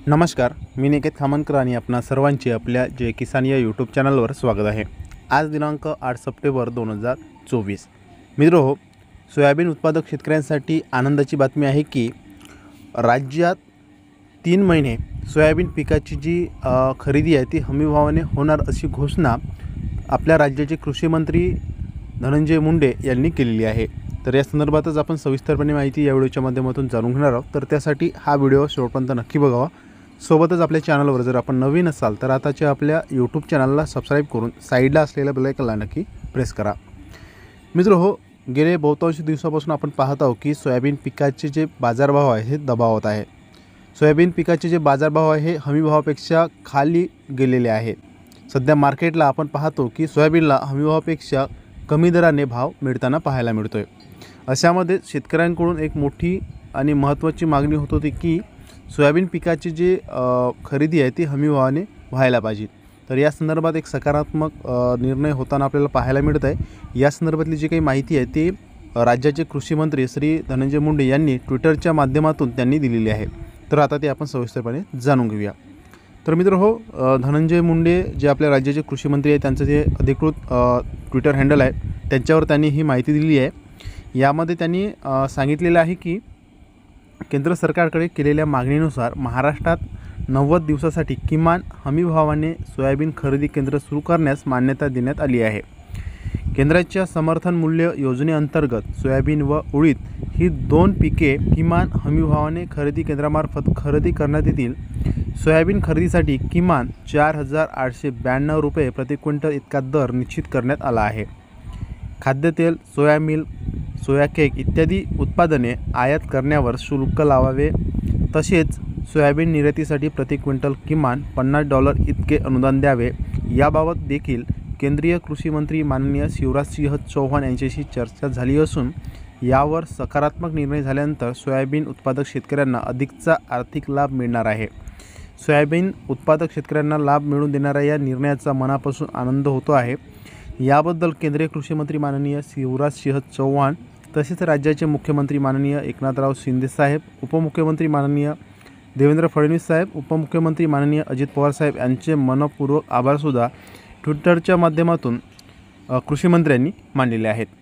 नमस्कार, मी निकेत खामनकर आणि आपणा सर्वांचे आपल्या जय किसान या यूट्यूब चॅनलवर स्वागत आहे। आज दिनांक 8 सप्टेंबर 2024। मित्रो, सोयाबीन उत्पादक शेतकऱ्यांसाठी आनंदाची बातमी आहे की राज्यात 3 महिने सोयाबीन पिकाची जी खरेदी आहे ती हमीभावाने होणार अशी घोषणा आपल्या राज्याचे कृषी मंत्री धनंजय मुंडे यांनी केलेली आहे। तर या संदर्भातच आपण सविस्तरपणे माहिती या व्हिडिओच्या माध्यमातून जाणून घेणार आहोत। तर त्यासाठी हा व्हिडिओ शेवटपर्यंत नक्की बघावा। सोबतच आपल्या चॅनलवर जर आपण नवीन असाल तर आताच्या आपल्या यूट्यूब चॅनलला सबस्क्राईब करून साईडला असलेल्या बेल आयकॉनला नक्की प्रेस करा। मित्रो, गेले बहुतांश दिवसापासून आपण पाहत आहोत की सोयाबीन पिकाचे जे बाजारभाव आहे हे दबावात आहे। सोयाबीन पिकाचे जे बाजारभाव आहे हे हमीभावापेक्षा खाली गेलेले आहेत। सध्या मार्केटला आपण पाहतो की सोयाबीनला हमीभावापेक्षा कमी दराने भाव मिळताना पाहायला मिळतोय। अशामध्ये शेतकऱ्यांकडून एक मोठी आणि महत्त्वाची मागणी होत होती की सोयाबीन पिकाची जे खरेदी आहे ती हमीभावाने व्हायला पाहिजे। तर या संदर्भात एक सकारात्मक निर्णय होताना आपल्याला पाहायला मिळत आहे। या संदर्भातली जी काही माहिती आहे ती राज्याचे कृषी मंत्री श्री धनंजय मुंडे यांनी ट्विटरच्या माध्यमातून त्यांनी दिलेली आहे। तर आता ते आपण सविस्तरपणे जाणून घेऊया। तर मित्रहो, धनंजय मुंडे जे आपल्या राज्याचे कृषी मंत्री आहेत त्यांचं जे अधिकृत ट्विटर हँडल आहे त्यांच्यावर त्यांनी ही माहिती दिली आहे। यामध्ये त्यांनी सांगितलेलं आहे की केंद्र सरकारकडे केलेल्या मागणीनुसार महाराष्ट्रात 90 दिवसासाठी किमान हमीभावाने सोयाबीन खरेदी केंद्र सुरू करण्यास मान्यता देण्यात आली आहे। केंद्राच्या समर्थन मूल्य योजनेअंतर्गत सोयाबीन व उडीद ही 2 पिके किमान हमीभावाने खरेदी केंद्रामार्फत खरेदी करण्यात येतील। सोयाबीन खरेदीसाठी किमान 4,892 रुपये प्रति क्विंटल इतका दर निश्चित करण्यात आला आहे। खाद्यतेल, सोया मिल्क, सोया केक इत्यादी उत्पादने आयात करण्यावर शुल्क लावावे। तसेच सोयाबीन निर्यातीसाठी प्रति क्विंटल किमान $50 इतके अनुदान द्यावे। याबाबत देखील केंद्रीय कृषी मंत्री माननीय शिवराजसिंह चौहान यांच्याशी चर्चा झाली असून यावर सकारात्मक निर्णय झाल्यानंतर सोयाबीन उत्पादक शेतकऱ्यांना अधिकचा आर्थिक लाभ मिळणार आहे। सोयाबीन उत्पादक शेतकऱ्यांना लाभ मिळवून देणाऱ्या या निर्णयाचा मनापासून आनंद होतो आहे। याबद्दल केंद्रीय कृषी मंत्री माननीय शिवराजसिंह चौहान तसेच राज्याचे मुख्यमंत्री माननीय एकनाथराव शिंदे साहेब, उपमुख्यमंत्री माननीय देवेंद्र फडणवीस साहेब, उपमुख्यमंत्री माननीय अजित पवार साहेब यांचे मनपूर्वक आभारसुद्धा ट्विटरच्या माध्यमातून कृषी मंत्र्यांनी मानलेले आहेत।